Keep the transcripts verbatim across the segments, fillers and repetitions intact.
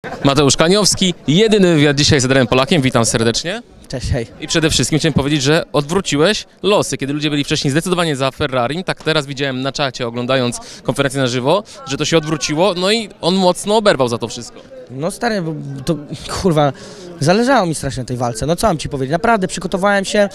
Mateusz Kaniowski, jedyny wywiad dzisiaj z Adrianem Polakiem, witam serdecznie. Cześć, hej. I przede wszystkim chciałem powiedzieć, że odwróciłeś losy. Kiedy ludzie byli wcześniej zdecydowanie za Ferrari, tak teraz widziałem na czacie, oglądając konferencję na żywo, że to się odwróciło, no i on mocno oberwał za to wszystko. No stary, bo to kurwa, zależało mi strasznie na tej walce, no co mam ci powiedzieć, naprawdę przygotowałem się,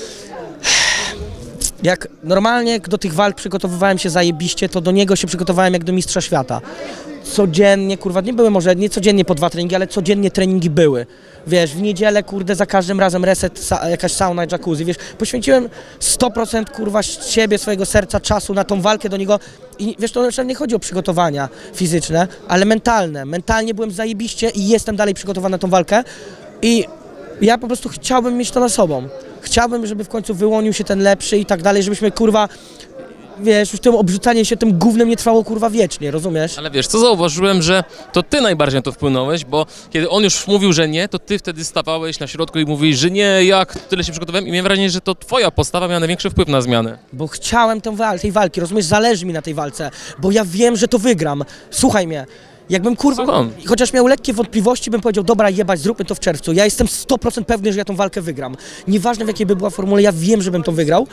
jak normalnie do tych walk przygotowywałem się zajebiście, to do niego się przygotowałem jak do mistrza świata. Codziennie, kurwa, nie były może, nie codziennie po dwa treningi, ale codziennie treningi były. Wiesz, w niedzielę, kurde, za każdym razem reset, sa, jakaś sauna, jacuzzi, wiesz, poświęciłem sto procent, kurwa, siebie, swojego serca, czasu na tą walkę do niego i wiesz, to zresztą nie chodzi o przygotowania fizyczne, ale mentalne. Mentalnie byłem zajebiście i jestem dalej przygotowany na tą walkę i ja po prostu chciałbym mieć to na sobą. Chciałbym, żeby w końcu wyłonił się ten lepszy i tak dalej, żebyśmy, kurwa, wiesz, już to obrzucanie się tym gównem nie trwało, kurwa, wiecznie, rozumiesz? Ale wiesz, co zauważyłem, że to ty najbardziej na to wpłynąłeś, bo kiedy on już mówił, że nie, to ty wtedy stawałeś na środku i mówiłeś, że nie, jak tyle się przygotowałem i miałem wrażenie, że to twoja postawa miała największy wpływ na zmianę. Bo chciałem tę wal tej walki, rozumiesz? Zależy mi na tej walce, bo ja wiem, że to wygram. Słuchaj mnie. Jakbym, kurwa, Słucham. chociaż miał lekkie wątpliwości, bym powiedział, dobra, jebać, zróbmy to w czerwcu. Ja jestem sto procent pewny, że ja tą walkę wygram. Nieważne w jakiej by była formule, ja wiem, że bym to wygrał.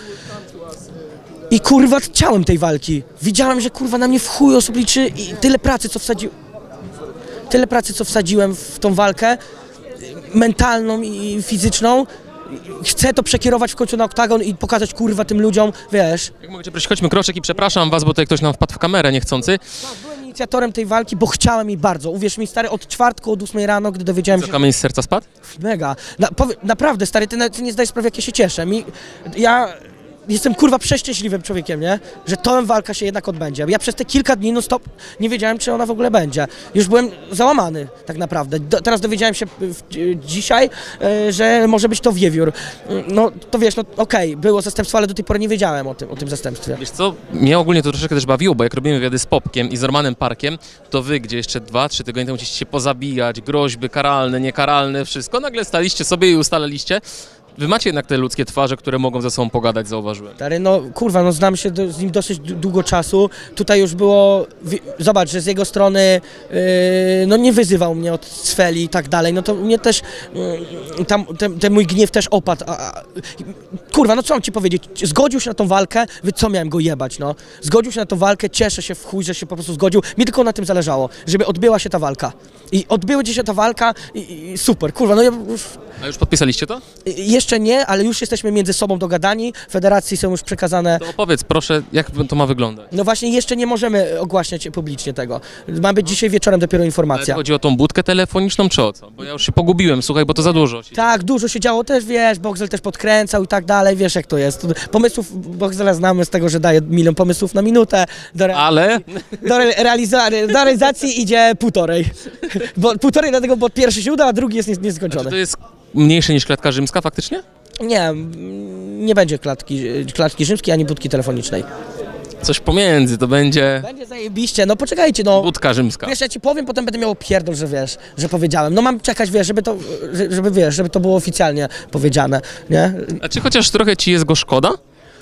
I kurwa, chciałem tej walki. Widziałem, że kurwa na mnie w chuj osób liczy i tyle pracy, co wsadziłem. Tyle pracy, co wsadziłem w tą walkę, mentalną i fizyczną. Chcę to przekierować w końcu na oktagon i pokazać, kurwa, tym ludziom, wiesz. Jak mogę cię prosić, chodźmy kroczek i przepraszam was, bo tutaj ktoś nam wpadł w kamerę niechcący. Byłem inicjatorem tej walki, bo chciałem jej bardzo. Uwierz mi, stary, od czwartku, od ósmej rano, gdy dowiedziałem Co, się... kamień z serca spadł? Mega. Na, powie, naprawdę, stary, ty, ty nie zdajesz sprawy, jak ja się cieszę. Mi, ja jestem, kurwa, przeszczęśliwym człowiekiem, nie? Że ta walka się jednak odbędzie. Ja przez te kilka dni no stop nie wiedziałem, czy ona w ogóle będzie. Już byłem załamany, tak naprawdę. Do, teraz dowiedziałem się w, dzisiaj, e, że może być to wiewiór. No, to wiesz, no okej, okay, było zastępstwo, ale do tej pory nie wiedziałem o tym, o tym zastępstwie. Wiesz co, mnie ogólnie to troszeczkę też bawiło, bo jak robimy wywiady z Popkiem i z Romanem Parkiem, to wy, gdzie jeszcze dwa, trzy tygodnie temu chcieliście się pozabijać, groźby karalne, niekaralne, wszystko, nagle staliście sobie i ustaliliście. Wy macie jednak te ludzkie twarze, które mogą ze sobą pogadać, zauważyłem. Stary, no kurwa, no znam się do, z nim dosyć długo czasu. Tutaj już było, zobacz, że z jego strony yy, no nie wyzywał mnie od cweli i tak dalej, no to mnie też, yy, tam, ten, ten mój gniew też opadł. A, a, kurwa, no co mam ci powiedzieć, zgodził się na tą walkę, wy co miałem go jebać, no. Zgodził się na tą walkę, cieszę się w chuj, że się po prostu zgodził. Mi tylko na tym zależało, żeby odbyła się ta walka. I odbyła się ta walka i, i super, kurwa, no ja już... A już podpisaliście to? Jeszcze nie, ale już jesteśmy między sobą dogadani, federacji są już przekazane... To opowiedz proszę, jak to ma wyglądać? No właśnie, jeszcze nie możemy ogłaszać publicznie tego. Ma być dzisiaj wieczorem dopiero informacja. Ale chodzi o tą budkę telefoniczną czy o co? Bo ja już się pogubiłem, słuchaj, bo to za dużo. Tak, dużo się działo też, wiesz, Boxel też podkręcał i tak dalej, wiesz jak to jest. Pomysłów Boxela znamy z tego, że daje milion pomysłów na minutę. Do re... Ale? Do, re realiza do realizacji idzie półtorej. Bo półtorej dlatego, bo pierwszy się uda, a drugi jest nieskończony. Znaczy to jest mniejsze niż klatka rzymska faktycznie? Nie, nie będzie klatki, klatki rzymskiej ani budki telefonicznej. Coś pomiędzy, to będzie... Będzie zajebiście, no poczekajcie, no. Budka rzymska. Wiesz, ja ci powiem, potem będę miał pierdol, że wiesz, że powiedziałem. No mam czekać, wiesz, żeby to, żeby wiesz, żeby to było oficjalnie powiedziane, nie? A czy chociaż trochę ci jest go szkoda?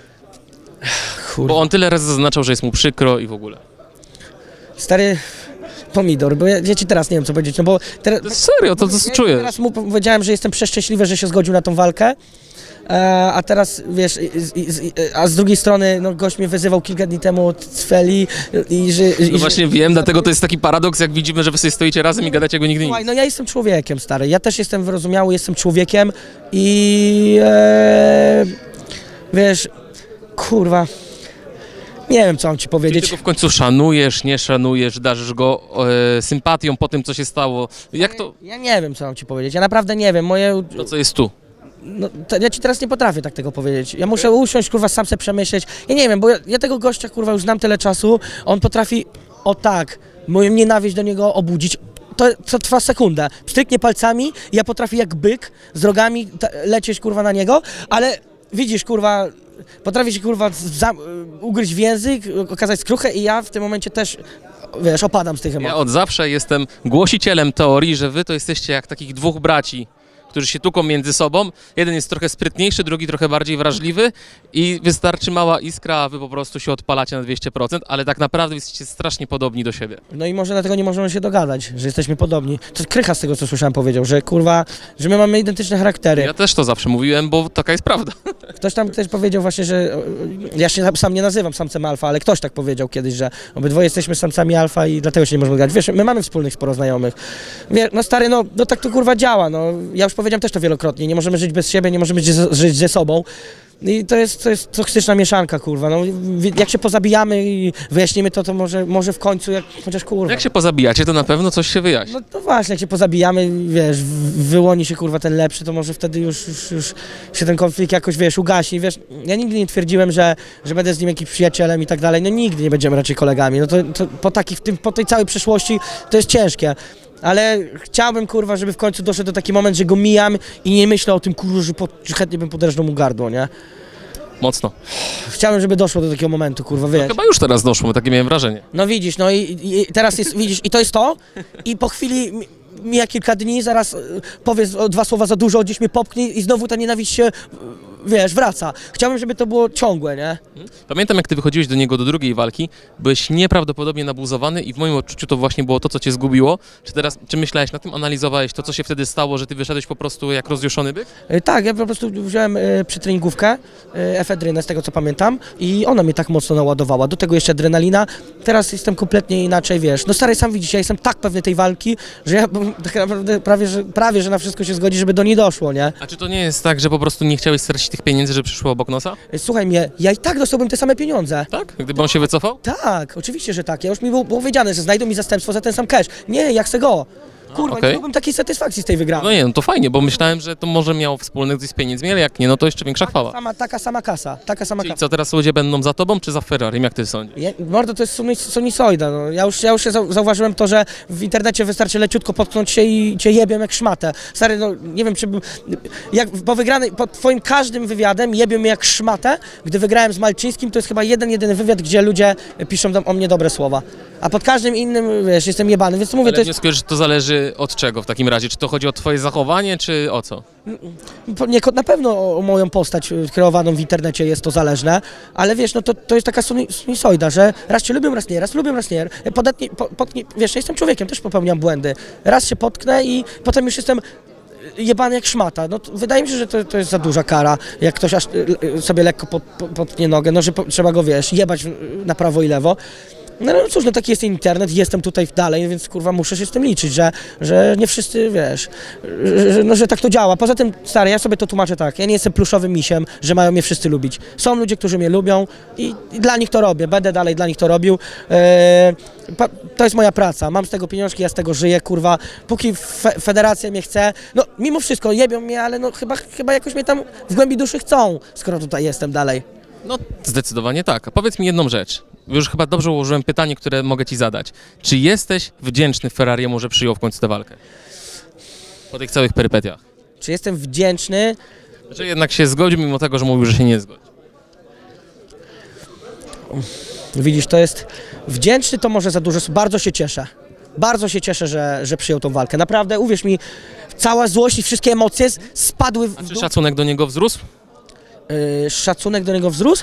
Kurwa. Bo on tyle razy zaznaczał, że jest mu przykro i w ogóle. Stary pomidor, bo ja, ja ci teraz nie wiem, co powiedzieć, no bo... Teraz, to serio, to co ja czujesz? Teraz mu powiedziałem, że jestem przeszczęśliwy, że się zgodził na tą walkę, e, a teraz, wiesz, i, i, i, a z drugiej strony, no gość mnie wyzywał kilka dni temu od Cweli i że... No i, właśnie że, wiem, dlatego to jest taki paradoks, jak widzimy, że wy sobie stoicie razem i gadacie, jakby nigdy nic. Słuchaj, no ja jestem człowiekiem, stary, ja też jestem wyrozumiały, jestem człowiekiem i... E, wiesz, kurwa... Nie wiem, co mam ci powiedzieć. Czy ty go w końcu szanujesz, nie szanujesz, darzysz go e, sympatią po tym, co się stało? Jak to... Ja nie wiem, co mam ci powiedzieć, ja naprawdę nie wiem, moje... To, co jest tu. No, to ja ci teraz nie potrafię tak tego powiedzieć. Ja muszę usiąść, kurwa, sam sobie przemyśleć. Ja nie wiem, bo ja, ja tego gościa, kurwa, już znam tyle czasu, on potrafi, o tak, moją nienawiść do niego obudzić. To, to trwa sekundę. Pstryknie palcami, ja potrafię jak byk z rogami lecieć, kurwa, na niego, ale widzisz, kurwa, potrafi się, kurwa, ugryźć w język, okazać skruchę i ja w tym momencie też, wiesz, opadam z tych emocji. Ja od zawsze jestem głosicielem teorii, że wy to jesteście jak takich dwóch braci którzy się tuką między sobą. Jeden jest trochę sprytniejszy, drugi trochę bardziej wrażliwy i wystarczy mała iskra, a wy po prostu się odpalacie na dwieście procent, ale tak naprawdę jesteście strasznie podobni do siebie. No i może dlatego nie możemy się dogadać, że jesteśmy podobni. To Krycha z tego, co słyszałem, powiedział, że kurwa, że my mamy identyczne charaktery. Ja też to zawsze mówiłem, bo taka jest prawda. Ktoś tam też powiedział właśnie, że ja się sam nie nazywam samcem alfa, ale ktoś tak powiedział kiedyś, że obydwoje jesteśmy samcami alfa i dlatego się nie możemy dogadać. Wiesz, my mamy wspólnych sporo znajomych. Wie, no stary, no, no tak to kurwa działa, no. Ja już powiedziałem też to wielokrotnie, nie możemy żyć bez siebie, nie możemy żyć, żyć ze sobą. I to jest, to jest toksyczna mieszanka, kurwa. No, jak się pozabijamy i wyjaśnimy to, to może, może w końcu, jak, chociaż kurwa. Jak się pozabijacie, to na pewno coś się wyjaśni. No, no właśnie, jak się pozabijamy, wiesz, wyłoni się kurwa ten lepszy, to może wtedy już, już, już się ten konflikt jakoś, wiesz, ugasi. Wiesz, ja nigdy nie twierdziłem, że, że będę z nim jakimś przyjacielem i tak dalej. No nigdy nie będziemy raczej kolegami. No to, to po, takich, tym, po tej całej przeszłości to jest ciężkie. Ale chciałbym, kurwa, żeby w końcu doszedł do taki moment, że go mijam i nie myślę o tym, kurwa, że, po, że chętnie bym poderżnął mu gardło, nie? Mocno. Chciałem, żeby doszło do takiego momentu, kurwa, wiesz. No, chyba już teraz doszło, takie miałem wrażenie. No widzisz, no i, i teraz jest, widzisz, i to jest to i po chwili mija kilka dni, zaraz powiesz dwa słowa za dużo, gdzieś mnie popchnie i znowu ta nienawiść się, wiesz, wraca. Chciałbym, żeby to było ciągłe, nie? Pamiętam, jak ty wychodziłeś do niego do drugiej walki, byłeś nieprawdopodobnie nabuzowany i w moim odczuciu to właśnie było to, co cię zgubiło. Czy teraz, czy myślałeś na tym, analizowałeś to, co się wtedy stało, że ty wyszedłeś po prostu jak rozjuszony byk? Tak, ja po prostu wziąłem y, przytreningówkę, y, efedrynę z tego, co pamiętam i ona mnie tak mocno naładowała. Do tego jeszcze adrenalina. Teraz jestem kompletnie inaczej, wiesz. No stary, sam widzisz, ja jestem tak pewny tej walki, że ja tak naprawdę prawie, że, prawie, że na wszystko się zgodzi, żeby do niej doszło, nie? A czy to nie jest tak, że po prostu nie chciałeś stracić tych pieniędzy, że przyszło obok nosa? Słuchaj mnie, ja i tak dostałbym te same pieniądze. Tak? Gdyby on się wycofał? Tak, oczywiście, że tak. Ja już mi było, było powiedziane, że znajdą mi zastępstwo za ten sam cash. Nie, ja chcę go. Kurwa, okej. nie miałbym takiej satysfakcji z tej wygranej. No nie, no to fajnie, bo myślałem, że to może miało wspólnych z pieniędzmi, ale jak nie, no to jeszcze większa chwała. Sama, taka sama kasa, taka sama Czyli kasa. co, teraz ludzie będą za tobą, czy za Ferrari, jak ty sądzisz? Ja, mordo, to jest sinusoida. No. Ja już, ja już zau- zauważyłem to, że w internecie wystarczy leciutko potknąć się i cię jebią jak szmatę. Stary, no nie wiem, czy bym... Jak po wygranej, po twoim każdym wywiadem jebią mnie jak szmatę. Gdy wygrałem z Malczyńskim, to jest chyba jeden, jedyny wywiad, gdzie ludzie piszą tam o mnie dobre słowa. A pod każdym innym, wiesz, jestem jebany, więc to mówię, Ale to jest... wnioskujesz, że to zależy od czego w takim razie? Czy to chodzi o twoje zachowanie, czy o co? Nie, na pewno o, o moją postać kreowaną w internecie jest to zależne, ale wiesz, no to, to jest taka suni- sinusoida, że raz cię lubią, raz nie, raz lubią, raz nie. Podatnie, po, potknie, wiesz, ja jestem człowiekiem, też popełniam błędy. Raz się potknę i potem już jestem jebany jak szmata. No, to, wydaje mi się, że to, to jest za duża kara, jak ktoś aż y, sobie lekko pot, pot, potnie nogę, no że po, trzeba go, wiesz, jebać na prawo i lewo. No, no cóż, no taki jest internet, jestem tutaj dalej, więc kurwa muszę się z tym liczyć, że, że nie wszyscy, wiesz, że, no, że tak to działa. Poza tym, stary, ja sobie to tłumaczę tak, ja nie jestem pluszowym misiem, że mają mnie wszyscy lubić. Są ludzie, którzy mnie lubią i, i dla nich to robię, będę dalej dla nich to robił. Eee, pa, to jest moja praca, mam z tego pieniążki, ja z tego żyję, kurwa, póki fe, federacja mnie chce, no mimo wszystko jebią mnie, ale no chyba, chyba jakoś mnie tam w głębi duszy chcą, skoro tutaj jestem dalej. No zdecydowanie tak. A powiedz mi jedną rzecz. Już chyba dobrze ułożyłem pytanie, które mogę ci zadać. Czy jesteś wdzięczny Ferrariemu, że przyjął w końcu tę walkę? Po tych całych perypetiach. Czy jestem wdzięczny? Że jednak się zgodził, mimo tego, że mówił, że się nie zgodzi. Widzisz, to jest wdzięczny, to może za dużo, bardzo się cieszę. Bardzo się cieszę, że, że przyjął tą walkę. Naprawdę, uwierz mi, cała złość i wszystkie emocje spadły w A czy dół. szacunek do niego wzrósł? Yy, szacunek do niego wzrósł?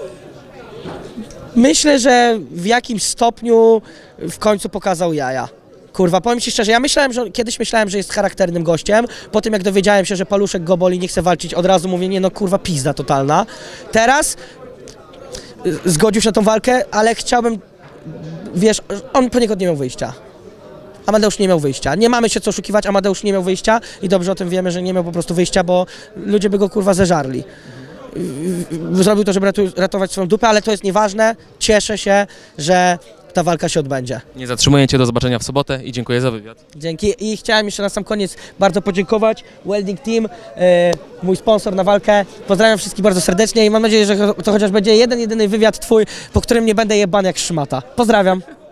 Myślę, że w jakimś stopniu w końcu pokazał jaja. Kurwa, powiem ci szczerze, ja myślałem, że kiedyś myślałem, że jest charakternym gościem. Po tym jak dowiedziałem się, że paluszek go boli, nie chce walczyć, od razu mówię, nie no kurwa, pizda totalna. Teraz y, zgodził się na tą walkę, ale chciałbym, wiesz, on poniekąd nie miał wyjścia. Amadeusz nie miał wyjścia. Nie mamy się co oszukiwać, Amadeusz nie miał wyjścia i dobrze o tym wiemy, że nie miał po prostu wyjścia, bo ludzie by go kurwa zeżarli. Zrobił to, żeby ratować swoją dupę, ale to jest nieważne. Cieszę się, że ta walka się odbędzie. Nie zatrzymuję cię, do zobaczenia w sobotę i dziękuję za wywiad. Dzięki. I chciałem jeszcze na sam koniec bardzo podziękować Welding Team, e, mój sponsor na walkę. Pozdrawiam wszystkich bardzo serdecznie i mam nadzieję, że to chociaż będzie jeden, jedyny wywiad twój, po którym nie będę jebany jak szmata. Pozdrawiam.